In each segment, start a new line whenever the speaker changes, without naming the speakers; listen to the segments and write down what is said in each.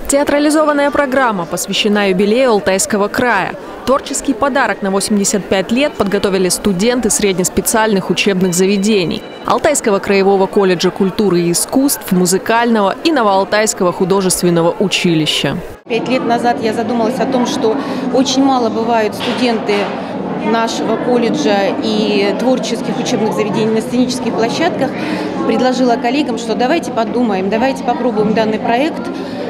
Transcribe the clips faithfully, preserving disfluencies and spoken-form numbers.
Театрализованная программа посвящена юбилею Алтайского края. Творческий подарок на восемьдесят пять лет подготовили студенты среднеспециальных учебных заведений Алтайского краевого колледжа культуры и искусств, музыкального и Новоалтайского художественного училища.
Пять лет назад я задумалась о том, что очень мало бывают студенты нашего колледжа и творческих учебных заведений на сценических площадках. Предложила коллегам, что давайте подумаем, давайте попробуем данный проект.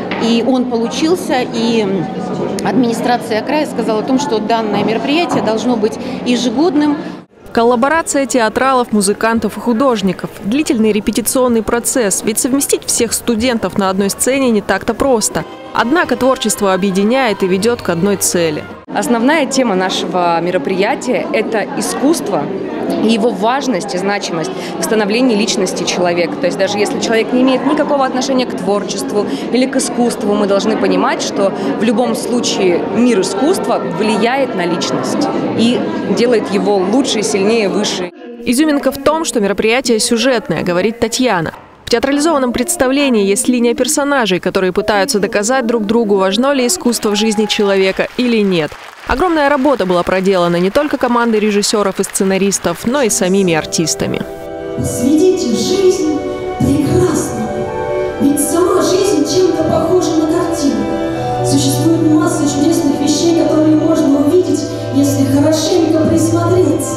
И он получился, и администрация края сказала о том, что данное мероприятие должно быть ежегодным.
Коллаборация театралов, музыкантов и художников. Длительный репетиционный процесс, ведь совместить всех студентов на одной сцене не так-то просто. Однако творчество объединяет и ведет к одной цели.
Основная тема нашего мероприятия – это искусство и его важность и значимость в становлении личности человека. То есть даже если человек не имеет никакого отношения к творчеству или к искусству, мы должны понимать, что в любом случае мир искусства влияет на личность и делает его лучше, сильнее, выше.
Изюминка в том, что мероприятие сюжетное, говорит Татьяна. В театрализованном представлении есть линия персонажей, которые пытаются доказать друг другу, важно ли искусство в жизни человека или нет. Огромная работа была проделана не только командой режиссеров и сценаристов, но и самими артистами.
Сведите жизнь прекрасно, ведь сама жизнь чем-то похожа на картину. Существует масса чудесных вещей, которые можно увидеть, если хорошенько присмотреться.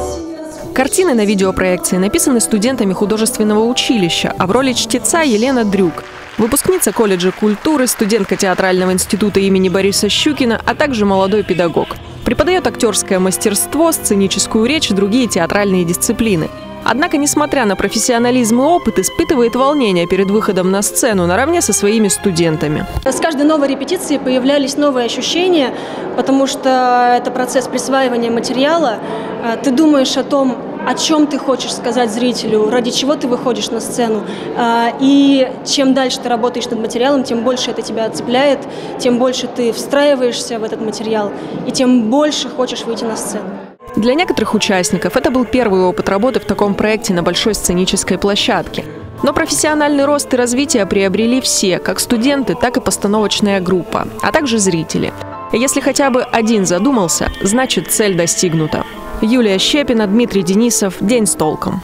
Картины на видеопроекции написаны студентами художественного училища, а в роли чтеца Елена Дрюк. Выпускница колледжа культуры, студентка театрального института имени Бориса Щукина, а также молодой педагог. Преподает актерское мастерство, сценическую речь и другие театральные дисциплины. Однако, несмотря на профессионализм и опыт, испытывает волнение перед выходом на сцену наравне со своими студентами.
С каждой новой репетиции появлялись новые ощущения, потому что это процесс присваивания материала. Ты думаешь о том, о чем ты хочешь сказать зрителю, ради чего ты выходишь на сцену. И чем дальше ты работаешь над материалом, тем больше это тебя цепляет, тем больше ты встраиваешься в этот материал, и тем больше хочешь выйти на сцену.
Для некоторых участников это был первый опыт работы в таком проекте на большой сценической площадке. Но профессиональный рост и развитие приобрели все, как студенты, так и постановочная группа, а также зрители. И если хотя бы один задумался, значит цель достигнута. Юлия Щепина, Дмитрий Денисов. День с толком.